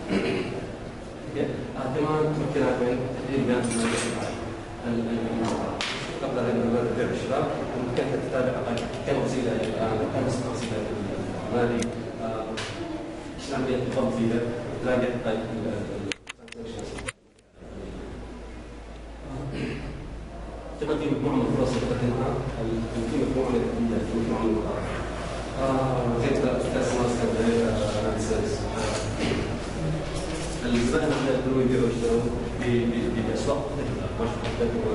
كمان تمكنها من تحديد بيانات المنطقة قبل أن يبدأ البيع والشراء، وممكن تتابع كم وسيلة الآن كم وسيلة مالي ايش عملية الضبط فيها، تلاقي كمان في مجموعة من الفرص اللي تقدمها، في مجموعة من الهديات، في مجموعة من المقاطع. زي كاس ماستر الزبائن اللي يقدروا يبيعوا ويشتروا باسواق مختلفه، مش مختلفه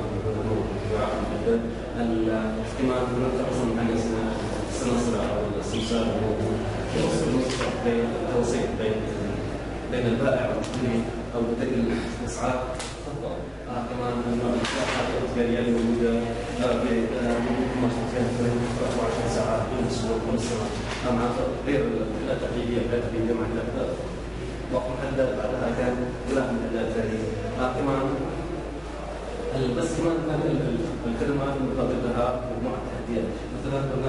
كمان اصلا عندنا السمسره او السمسار الموجود بين التوسيط بين البائع والمشتري او تقل الاسعار. كمان الاسعار التجاريه اللي موجوده في 24 ساعه كل اسبوع كل سنه، مع غير التقليديه مع وقت محدد بعدها كان غلاف من الاداء الثانيه. كمان بس كمان الخدمات المقابل لها مجموعه تحديات، مثلا قلنا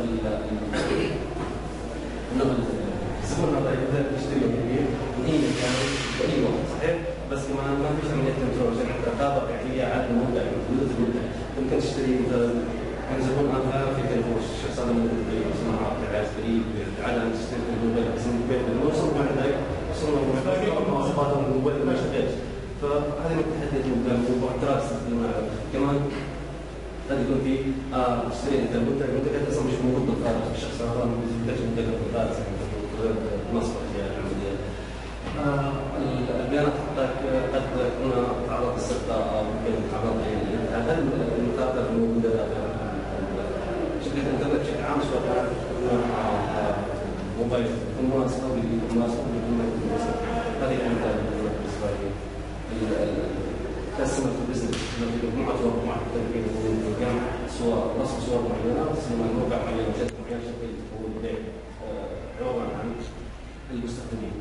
انه الزبون هذا يقدر يشتري ويبيع من اي مكان باي وقت، صحيح؟ بس كمان ما فيش عمليه كنترول عشان رقابه فعليه على المبدع وجوده المبدع. ممكن تشتري مثلا عن زبون اخر في تليفون الشخص هذا موجود بصناعه عايز قريب على تشتري الموبايل بس الموبايل لما يوصل بعد ذلك وصلنا مواصفاتهم الموبايل ما شغالش، فهذه من التحديات الموضوع واعتراف كمان قد يكون في تشتري انت المنتج اصلا مش موجود بالخارج، الشخص هذا ما يقدرش منتج بالخارج غير مصر في العمليه. البيانات حقك قد كنا تعرض للسرقه او ممكن تعرض هل المخاطر الموجوده شبكه الانترنت بشكل عام سواء موبايل مناسبه بالمناسبه هذه الامثله بالنسبه لي. كاستمر في البزنس مجموعه صور معينه جمع صور رسم صور معينه رسم موقع معين شكل معين شكل هو البيع عباره عن المستخدمين.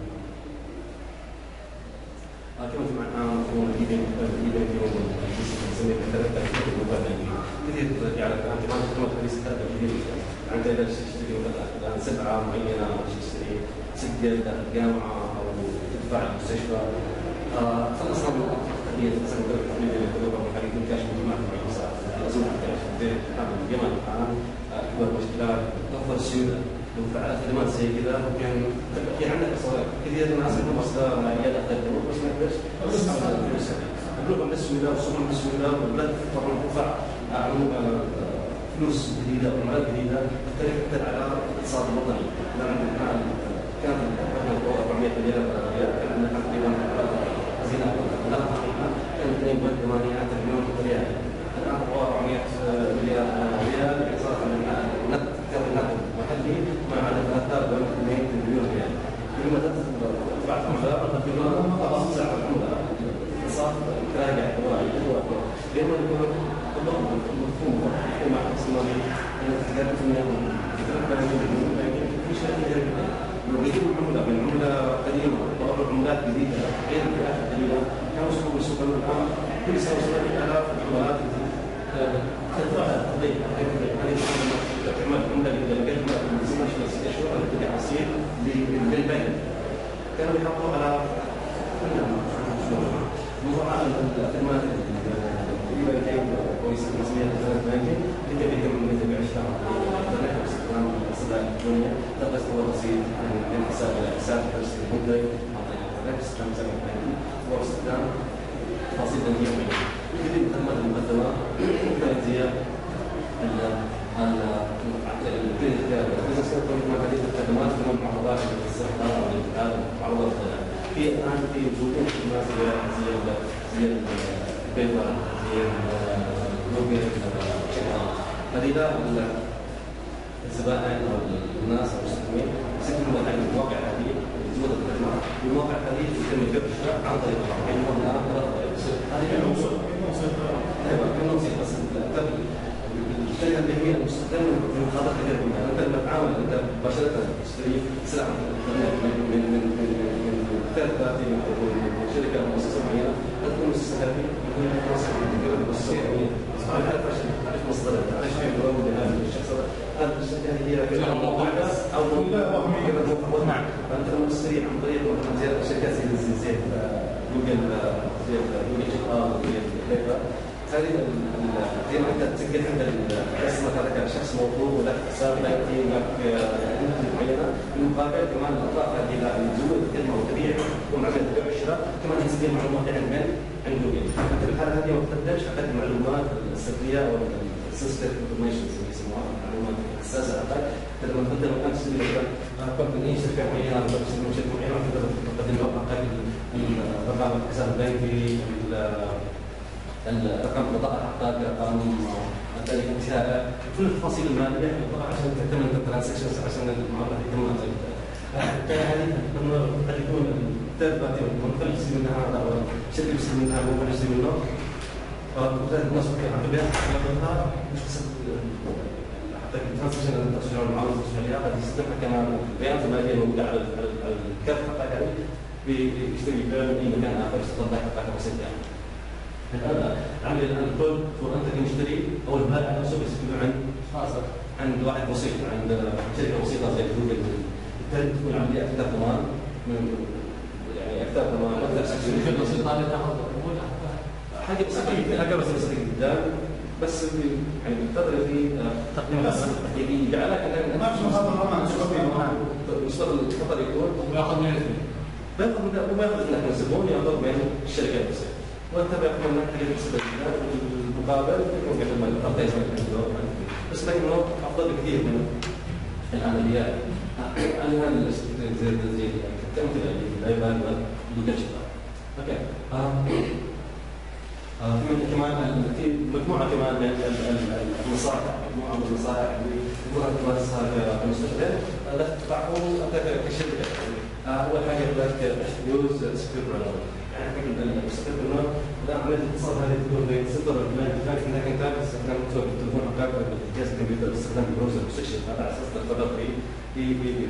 كما سمعنا مفهوم الايفنت نسميه بالثلاثه المبادئ كثير يعني الان كمان خدمه حديث الثلاثه كثير انت اذا تشتري مثلا سلعه معينه او تشتري سجل داخل جامعه او تدفع المستشفى خلصنا من التقنيه مثلا تقنيه الدوله المحليه كاشف مجموعه من المسائل الازمه الكاشف هذا الجمال الان اكبر مشكلات توفر السيوله وفعل خدمات زي كذا ممكن في عندك كثير ناس عندهم مصدر ماليه تقدموا بس ما يقدرش الفلوس يبلغهم بالسهوله وصولهم بالسهوله والبلد طبعا تدفع فلوس جديده وعملات جديده تؤثر على الاقتصاد الوطني. كانت 400 مليار ريال كان عندنا تقريبا خزينه كانت 2.8 تريليون ريال، الان 400 مليار ريال يعني صار عندنا نقد محلي ما عدا 3.2 تريليون ريال. لما تدفع عمله خلاص سعر العمله صار راجع لما يكون مفهوم مع الصومالي ان تتكلم في شيء لو يجيبوا عمله من عمله قديمه وقبل عملات جديده غير الفئات القليله كانوا يسوقوا بالسوق الان كل سنه وصلت الاف العملات تدفعها تضيع هذه تعمل عمله جديده لقيت ما تسمعش بس اشهر ترجع تصير للبنك كانوا يحطوا على موضوع الخدمات تقريبا كيف كويس رسميه الخدمات البنكيه كيف يتم يتبع الشهر باستخدام الصدى الالكترونيه تقدر هو بسيط من حساب الى حساب ترسل المنتج عن طريق الانترنت باستخدام حساب البنكي واستخدام تفاصيل بنكيه معينه. كثير من الخدمات المقدمه كانت هي البزنس كنترول هذه الخدمات كمان معروضات للصحه والانتقال معروضات في الان في وجود خدمات زي البيبر زي جوجل هذه الزبائن او الناس او المستخدمين يسجلوا عن المواقع هذه جوده الخدمات والمواقع هذه يتم البيع والشراء عن طريق هذه كنوصل بس الشركه اللي هي المستخدم في مخاطر كثير منها انت لما تعامل انت مباشره تشتري سلعه من ثيرد بارتي من شركه او مؤسسه معينه تكون مؤسسه هذه يكون مؤسسه معينه تعرف تعرف مصدرها تعرف فين مروج هذا الشخص هذا الشركه هي كذا موقع او نعم فانت لما تشتري عن طريق زي شركات زي البيبر هذه انت تسجل عند اسمك هذا كشخص موضوع ولك حساب بنكي لك معينه بالمقابل كمان الاضافه الى نزول الخدمه وتبيع ومعامله البيع والشراء كمان تسجل معلومات عن من عن جوجل. انت بالحاله هذه ما تقدرش حقت المعلومات السريه او السنسيتيف انفورميشن اللي يسموها المعلومات الحساسه حقك لما تقدر الان تسجل مثلا كومباني شركه معينه او شركه معينه تقدر تقدم له الرقم الحساب البنكي الرقم البطاقه حقك رقم تاريخ انتهاء كل التفاصيل الماليه عشان تكتمل الترانزكشنز عشان المعامله يتم هذه قد يكون ثيرد بارتي منفذ يستلم منها او شركه يستلم منها موقع يستلم منه وبالتالي الناس عن بها مش حسب حتى الترانزكشن اللي تشتغل المعامله التشغيليه قد يستخدمها كمان البيانات الماليه الموجوده على الكارت حقك بيشتري بها من اي مكان اخر يستخدم حقك بسيط يعني. الان عمل الان الكل وانت كمشتري او البائع نفسه بيستفيد عند واحد بسيط عند شركه بسيطه زي جوجل بالتالي تكون العمليه اكثر ضمان يعني اكثر ضمان اكثر شركه بسيطه تاخذ حاجه بسيطه حاجه بسيطه جدا بس يعني بتقدر في تقييم يعني يجعلك انك ما في هذا الرقم مستقبل الخطر يكون وياخذ من وما ياخذ منك من الزبون ياخذ من الشركه نفسها وانت بياخذ منك حاجه بسيطه جدا المقابل يكون قبل ما تعطيه بس لكنه افضل بكثير من العمليات. انا زي كتمثله للايباد والجوجل شيت. اوكي. كمان في مجموعه كمان من النصائح مجموعه من النصائح اللي يقولها تمارسها كمستشفى لا تتبعهم انت كشركه. اول حاجه لك يوز سكيور رانر يعني حقيقه السكيور رانر لا عمليه الاتصال هذه تكون بين سنتر البلان انك انت باستخدام التليفون حقك جهاز الكمبيوتر باستخدام البراوزر سكشن هذا على اساس ترتبط في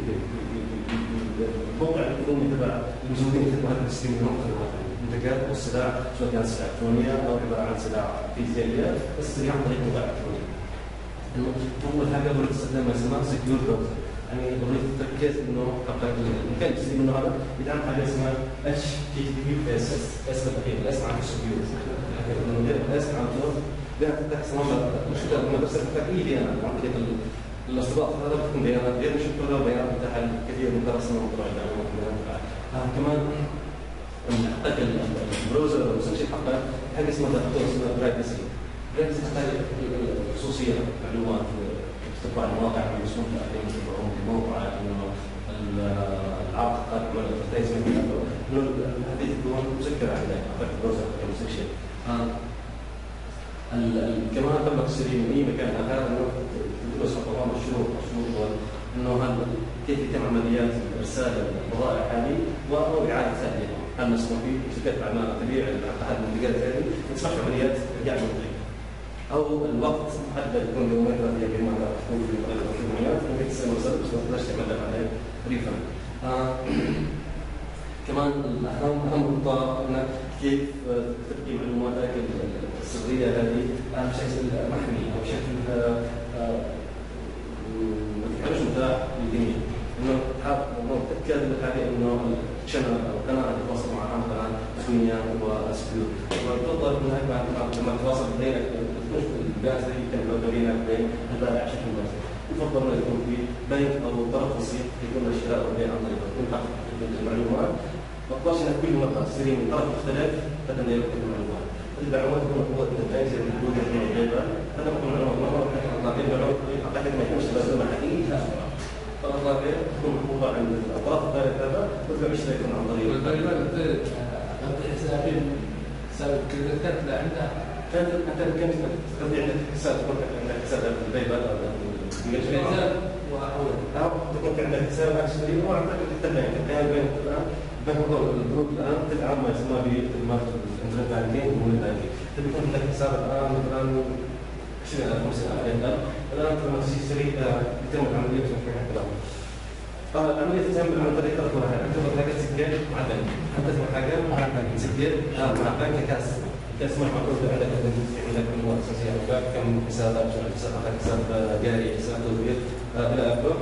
الموقع الالكتروني تبع المزودين في هذا السيستم المختلفه منتجات او سلع سواء كانت سلع الكترونيه او عباره عن سلع فيزيائيه بس تستطيع عن طريق موقع الكتروني. اول حاجه هو استخدام ما يسمى سكيور براوزر يعني ضروري تركز انه حقك المكان اللي تستخدم منه هذا يدعم حاجه اسمها HTTPS اس بالتحديد الاس مع سكيور من غير الاس مع الدور بها تفتح صمام مشكله لما ترسل حقك اي بيانات عن طريق الاصدقاء هذا بتكون بيانات غير مشكله بيانات متاحه كثير من قراصنه ومطلع كمان حقك البراوزر او السكشن حقك حاجه اسمها برايفسي تحتاج خصوصيه معلومات تتبع المواقع المسموح للاخرين يتبعون الموقع انه العرض حقك ولا الادفرتايزمنت انه هذه تكون مسكره عندك حقك البراوزر او السكشن. كمان تم تشتري من اي مكان اخر انه تدرس طبعا الشروط هو انه كيف يتم عمليات ارسال البضائع هذه او اعاده تاهيلها هل مسموح فيه شركات الاعمال تبيع احد المنتجات هذه ما تسمحش عمليات رجع المنتج او الوقت محدد يكون يومين ثلاثه ايام ما تكون في معينات ممكن تسال وصلت بس ما تقدرش تعمل عليه ريفند. كمان اهم نقطه انك كيف تبقي معلوماتك السريه هذه بشكل محمي او بشكل ما تكونش متاح للجميع انه تاكد بالحاجه انه الشانل او القناه اللي تتواصل معها قناه تقنيه وسكيور وتفضل انك لما تتواصل بينك البيانات اللي يتم بينك وبين البائع بشكل مباشر يفضل انه يكون في بنك او طرف وسيط يكون الشراء والبيع عن طريقه يكون حق المعلومات ما تقدرش انك كل مره تشتري من طرف مختلف حتى لا يكون المعلومات المعلومات تكون قوه البنك زي ما تقول هذا ممكن المعلومات لكن المعلومات اعتقد ما يكونش لازمه حقيقيه الطرف تكون محفوظه عند الاطراف الثالث هذا وتبع يشتري يكون عن طريق والبيانات غطي حسابين حساب الكريدت لا عندها انت كم تقضي عندك حساب تكون عندك حساب الباي بال او الحساب او تكون عندك حساب اشتري واعتقد حتى البنك البنك الان البنوك الان تدعم ما يسمى بخدمات الانترنت بانكينج والمول بانكينج تبي يكون عندك حساب الان مثلا 20000 50000 الان لما تشتري يتم العمليه بشكل كذا العمليه تتم عن طريق الكره انت حاجه تسجل مع البنك انت تسوي حاجه مع البنك تسجل مع البنك كاس تسمح معقول عندك مجموعه اساسيه كم حسابات حساب جاري حساب توفير الى اخره.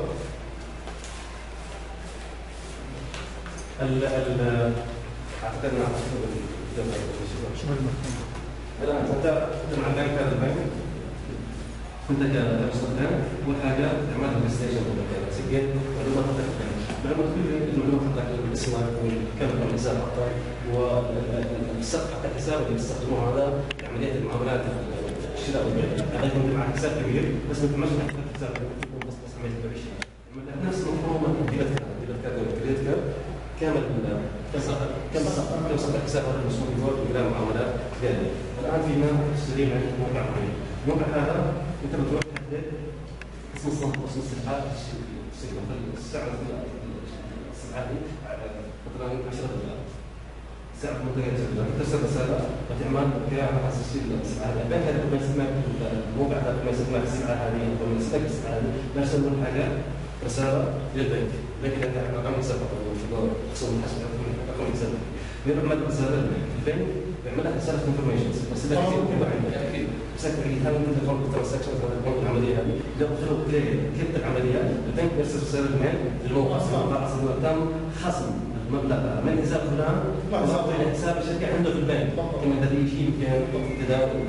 اعتقد ان الان انت مع البنك هذا البنك انت كمستخدم اول حاجه تعمل ريجستريشن تسجل معلومات البنك، معلومات كل المعلومات حقك الاسماء كم الحساب حقك والسقف حق الحساب اللي بتستخدموه هذا عمليه المعاملات الشراء والبيع، هذا يكون معك حساب كبير بس ما تمشي حق الحساب بس عمليه البيع الشيء نفس مفهوم الديبت كارد والكريدت كارد كامل كم صفحه حساب هذا المسؤول يقول الى معاملات ثانيه. الان فينا تسجيل عند موقع معين، الموقع هذا انت بتروح تحدد اسم الصنف واسم السلعه السعر السلعه دي مثلا 10 دولار سعر منتجات جدا ترسل رساله وتعمل بيع على اساس السلعه هذه البنك هذا ما يسمى الموقع هذا ما يسمى السلعه هذه او يسمى السلعه هذه يرسل لهم حاجه رساله للبنك، لكن انت رقم حساب خصوصا الحساب رقم حساب بيعمل رساله للبنك بيعمل لك رساله انفورميشن بس لا كثير بس هل انت تقوم بالترانزاكشن هذه العمليه هذه لو دخلوا كيف العمليه البنك يرسل رساله للموقع تم خصم مبلغ من حساب فلان ويعطي الى حساب الشركه عنده في البنك كما الذي شيء يمكن تداول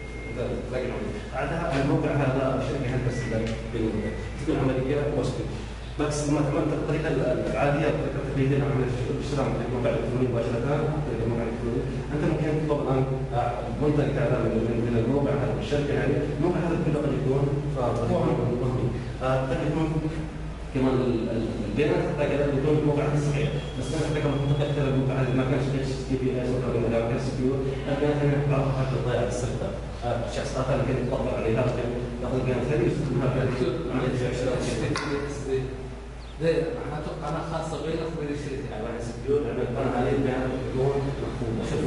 بعدها الموقع هذا الشركه هندسه البنك تكون عمليه وسطيه بس ما تعمل الطريقه العاديه الطريقه التقليديه لعمليه الشراء من الموقع الالكتروني مباشره الموقع الالكتروني انت ممكن تطلب الان منتج هذا من الموقع هذا الشركه يعني الموقع هذا كله قد يكون وهمي قد يكون كمان البيانات حتى كذا يكون الموقع صحيح بس انا احتاج منطقه كذا الموقع هذا ما كانش اتش تي بي اس ولا ما كان سكيور البيانات هنا بعضها حتى تضيع باستخدام شخص اخر يمكن يطبق عليها ياخذ البيانات هذه يستخدمها في عمليه الشراء اتوقع انا خاصه بينك وبين الشركه يعني سكيور انا عليه البيانات تكون محفوظه شفنا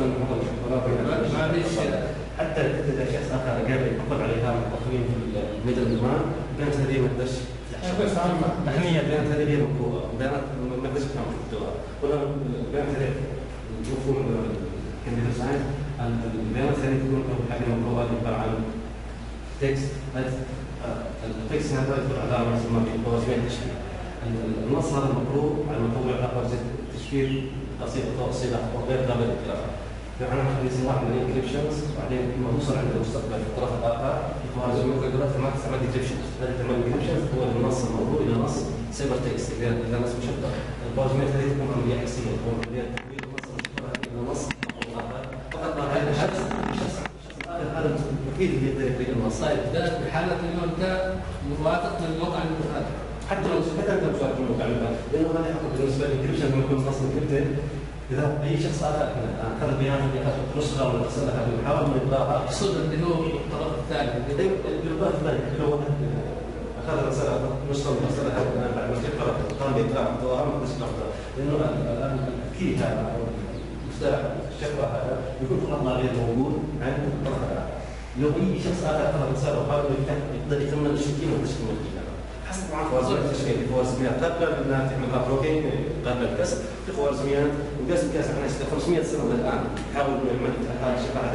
حتى شخص اخر قبل يطبق عليها مقررين في الميدل ديمان كانت هذه ما تقدرش أهمية البيانات هذه هي مقروءة، البيانات ما تقدرش تفهم في الدواء، ولا البيانات هذه مفهوم كمبيوتر ساينس، البيانات هذه تكون أول حاجة مقروءة عبارة عن تكست، التكست هذا يدل على ما يسمى بخوارزمية التشكيل، النص هذا مقروء على الموضوع على تشكيل قصيدة غير قابلة للقراءة. فأنا نسمي واحد من الانكريبشنز وبعدين لما نوصل عند المستقبل في الطرف الآخر في خوارزمية دلوقتي ما تستعمل انكريبشنز، هذا تسمى انكريبشنز هو النص الموضوع إلى نص سايبر تكست إذا نص مشبع. الخوارزميات هذه تكون عملية عكسية تكون عملية تحويل النص المشبع إلى نص آخر فقط هذا الشخص آخر هذا أكيد يقدر يقرأ النص. طيب ده في حالة إنه أنت موافق من الموقع المخالف حتى لو أنت موافق من الموقع المخالف لأنه هذا يحكم بالنسبة للانكريبشن لما يكون نص انكريبتد إذا أي شخص آخر أخذ البيانات اللي أخذت نسخة ولا أرسلها ويحاول من إقراءها أقصد اللي هو الطرف الثاني بالطرف الثاني لو أخذ الرسالة نسخة وأرسلها بعد ما تقرأ قام بإقراء محتواها ما تقدرش تاخذها لأنه الآن الكي هذا أو مفتاح الشفرة هذا يكون فقط ما غير موجود عند الطرف الآخر. لو أي شخص آخر أخذ الرسالة وحاول يقدر يكمل الشكل ما تشكل الكي هذا. حسب طبعا خوارزميات التشغيل في خوارزميات قبل انها تعملها بلوكينج قبل الكسر في خوارزميات وقسم كاس احنا 500 سنه الان نحاول نعمل شفاعه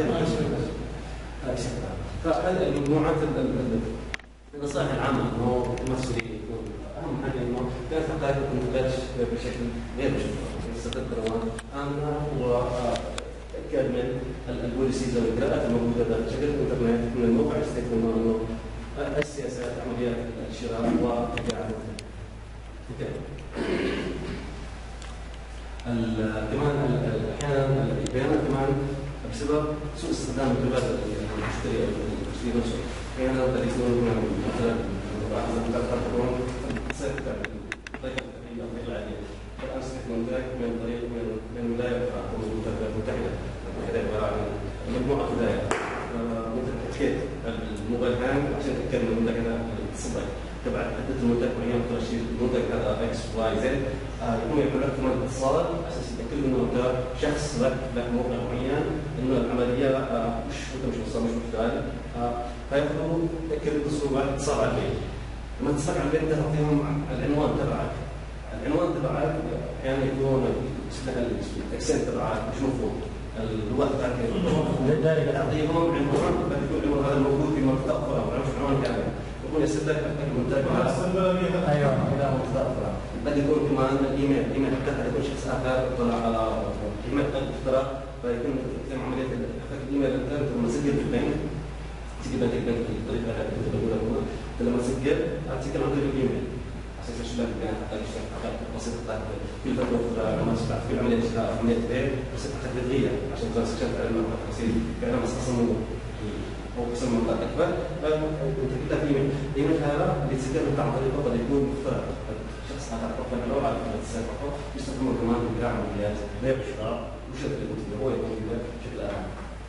فهذه المجموعات النصائح العامه انه المسؤوليه يكون اهم حاجه انه كانت حقائق ما تنقلش بشكل غير مشروع يستخدم قنوات امنه وتاكد من البوليسيز والاجراءات الموجوده داخل شبكه الانترنت من الموقع يستخدم انه السياسات عمليات الشراء والبيع كمان احيانا البيانات كمان بسبب سوء استخدام الجوال المشتري او المشتري نفسه احيانا قد يكون مثلا بعض التليفون سيفتح الطريقه العاديه الان استخدام ذلك من طريق من ولايه المتحده عباره عن مجموعه ولايات مثل اتكيت الموبايل هانج عشان تتكلم من المنتج هذا الصبي تبع حدد المنتج معين ترشيد المنتج هذا اكس واي زد يقوم يعمل لك كمان اتصال على اساس يتاكد انه انت شخص لك موقع معين انه العمليه مش انت مش مصاب مش محتاج فياخذوا يتاكد يتصلوا بعد اتصال على البيت لما تتصل على البيت انت تعطيهم العنوان تبعك احيانا يكون الاكسنت تبعك مش مفهوم الوقت ذلك تعطيهم عنوان قد يكون العنوان هذا موجود في منطقه اخرى او عنوان كامل يكون يستدرك المنتج ايوه الى منطقه اخرى قد يكون كمان الايميل حتى يكون شخص اخر طلع على ايميل قد اخترق فيكون تتم عمليه الايميل انت لما تسجل في البنك تجيب البنك بالطريقه هذه اللي بقولها هنا لما تسجل تسجل عن طريق الايميل عشان تشتغل البيان حتى يشتغل حاجات بسيطه في فتره في عمليه شراء عمليه بيع بس تحديديه عشان ترانزكشن فعلا تصير فعلا اصلا او قسم منطقه اكبر انت كده في ايميل هذا اللي تسجل عن طريق قد يكون مخترق شخص هذا طبعا لو على السابقه يستخدمه كمان في عمليات بيع وشراء وشراء المنتج هو يكون بشكل اعلى.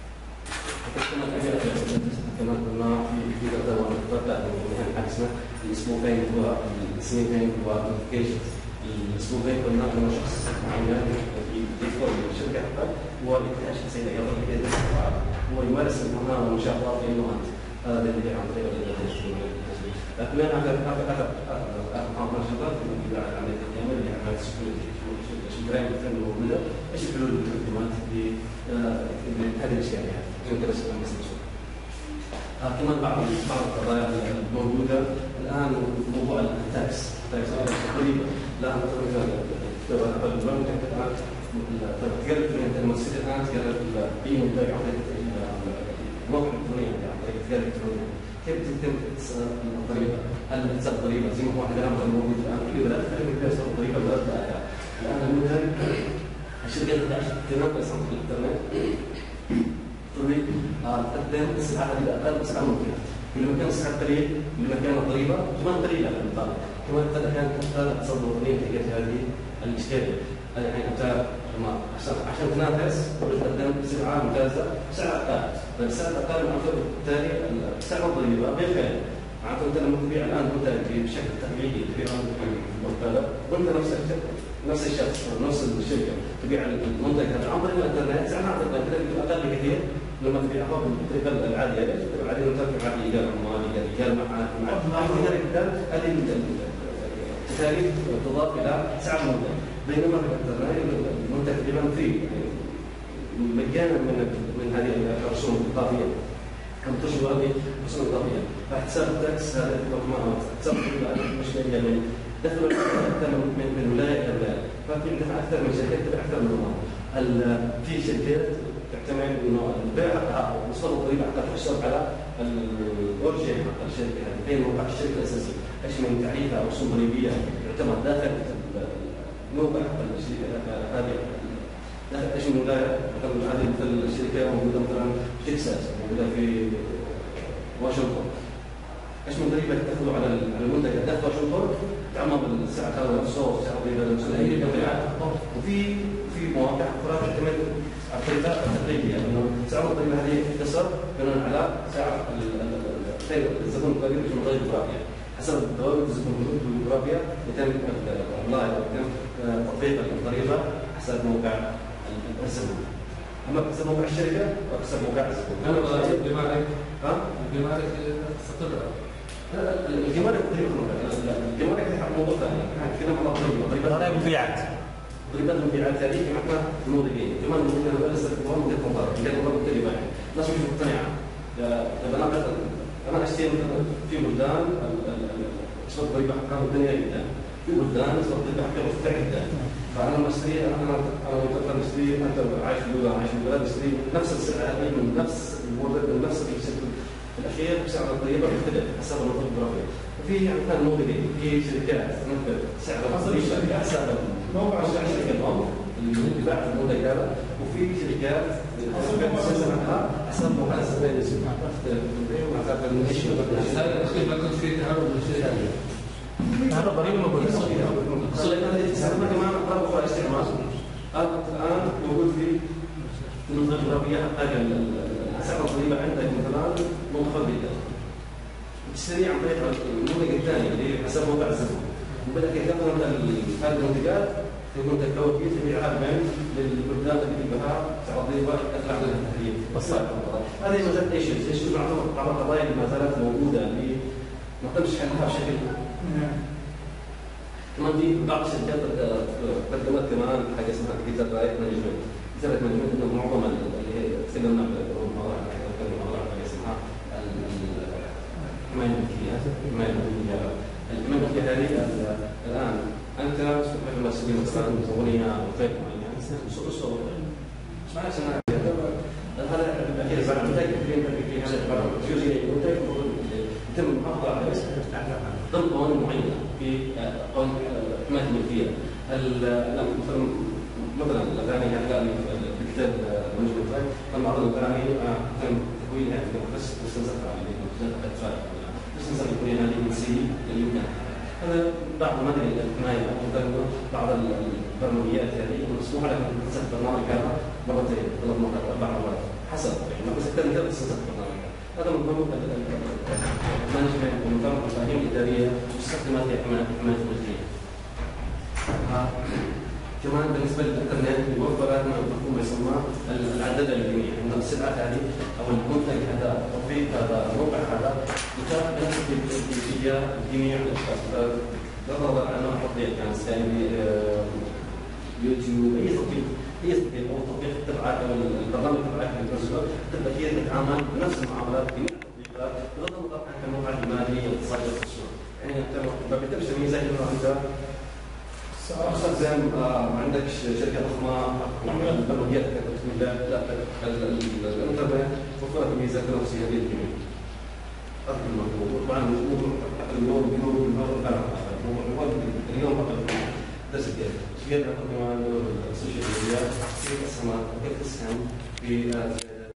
كمان قلنا في فتره اسمها الاسبوعين السنين والنوتيفيكيشنز الاسبوعين قلنا انه شخص معين يدخل الشركه حقه ويحتاج شخصيه يضل هو يمارس المهام والنشاطات في المهام هذا اللي عن طريق لكن انا اخر نشاطات في عمليه التعامل اللي عمليه السكيورتي الجرائم الفن موجوده ايش الحلول والتقديمات لهذه الاشياء يعني يمكن كمان بعض القضايا الموجوده الان موضوع التاكس تقريبا لا مثلا ممكن تقرب المؤسسه الان تقرب اي منتج عن طريق الموقع الالكتروني عن طريق التجاره الالكترونيه كيف تتم الضريبه؟ هل تحسب ضريبه زي ما هو الكلام موجود الان كل بلاد تقريبا بيحسب الضريبه الان المنتج الشركات اللي تقدم في الانترنت تقدم السلعه هذه اقل بسعر ممكن كل ما كان السعر قليل كل ما كان الضريبه كمان قليله على المطالب كمان احيانا تحتاج تصدر ضريبه تجاه هذه الاشكاليه يعني انت عشان تنافس تقدم سلعه ممتازه بسعر اقل فالسعر اقل معناته بالتالي سعر الضريبه غير فعلي معناته انت لما تبيع الان منتج بشكل تقليدي تبيع المختلف وانت نفس الشخص او نفس الشركه تبيع المنتج هذا عن طريق الانترنت سعرها اقل بكثير لما تبيعه بالطريقه العاديه ليش؟ العاديه انت تبيع ايجار عمال ايجار هذه التكاليف تضاف الى سعر المنتج بينما في الانترنت المنتج تقريبا فري مجانا من هذه الرسوم الاضافيه كم تشبه هذه الرسوم الاضافيه فحساب التاكس هذا حساب المشكله من دخل اكثر من ولايه الى ولايه ففي عندنا اكثر من شركات تبع اكثر من ضمان في شركات تعتمد انه البيع حقها وصول الضريبه حتى تحسب على الاورجن حق الشركه هذه فين موقع الشركه الاساسي ايش من تعريفها او رسوم ضريبيه يعتمد داخل موقع الشركه هذه داخل ايش من ولايه مثلا هذه مثل الشركه موجوده مثلا في تكساس موجوده في واشنطن ايش من ضريبه تاخذوا على المنتج داخل واشنطن تعمل بالسعر هذا الصوت سعر الضريبه وفي مواقع اخرى تعتمد على الطريقه التقليديه انه سعر الضريبه هذه يكتسب بناء على سعر الزبون القليل في المنطقه الجغرافيه حسب ضوابط الزبون الجغرافيه يتم ابلاي يتم تطبيق الضريبه حسب موقع الزبون اما حسب موقع الشركه وحسب موقع الزبون انا الجمارك تستقر الجمارك الجمارك هي موضوع ثاني كلام على ضريبه المبيعات ضريبه المبيعات هذه في معنى الموردين كمان الموردين هذول يستخدمون من المنطقه كان مره مختلفه يعني الناس مش مقتنعه انا اشتري في بلدان نسبه الضريبه حقها الدنيا جدا في بلدان نسبه الضريبه حقها مرتفعه جدا فانا لما اشتري انا مثلا اشتري انت عايش في دوله عايش في بلد اشتري نفس السلعه هذه من نفس المورد من نفس الشركه الاخير بسعر الضريبه يختلف حسب المنطقه الجغرافيه وفي مثلا موردين في شركات مثل سعر الضريبه حسب موقع الشركه اللي بتباع في المنتج هذا وفي شركات تسلم عنها حسب موقع الزبائن هذا الاخير ما كنت فيه تهرب من الشركه هذا ضريبه موجوده تستخدمها كمان اقرب اخرى استعمال الان موجود في المنطقه الجغرافيه حتى سعر الضريبه عندك مثلا منخفض جدا تشتري عن طريق المنتج الثاني اللي حسب موقع الزبون وبدأ يكون هذه المنتجات يكون توكيل تبيعها بين للبلدان اللي فيها سعر الضريبه يطلع منها التحريم هذه ما زالت ايش تعتبر بعض القضايا اللي ما زالت موجوده اللي ما تمش حلها بشكل كمان في بعض الشركات قدمت كمان حاجه اسمها ديجيتال رايت مانجمنت ديجيتال مانجمنت انه معظم اللي هي تكلمنا عن الموضوع حاجه اسمها الحمايه الملكيه الملكيه هذه الان انت مثل ما تسوي مثلا ميزانيه او غير معينه مش معنى لا مثلا الاغاني يعني لا في كتاب منجم الفاي لما عرض الاغاني كان تكوينها بس تستنسخ على الاطفال تستنسخ يكون هذه من سي للامكان. هذا بعض ما ادري الحمايه او بعض البرمجيات هذه مسموح لك ان تنسخ برنامج هذا مرتين 3 مرات 4 مرات حسب يعني ما بس تقدر تنسخ برنامج. هذا من ضمن المانجمنت ومن ضمن المفاهيم الاداريه تستخدمها في حمايه الملكيه. كمان بالنسبه للانترنت يوفر لنا مفهوم يسمى العدد الجميع، ان السلعه هذه او المنتج هذا او التطبيق هذا الموقع هذا يتاح بنفس الكيفيه لجميع الاشخاص، بغض النظر عن نوع التطبيق كان سكايبي يوتيوب اي تطبيق او التطبيق تبعك او البرنامج تبعك اللي تنزله تقدر فيه تتعامل بنفس المعاملات بجميع التطبيقات بغض النظر عن النوع المالي او الاقتصادي او الشغل. يعني انت ما بتقدرش تميز انه انت زي ما عندك شركه ضخمه البرمجيات تقول لا الانترنت وفرت ميزات نفسيه للجميع. هذا الموضوع طبعا اليوم اليوم فقط درس كيف نقدم السوشيال ميديا كيف اسهمت كيف تسهم في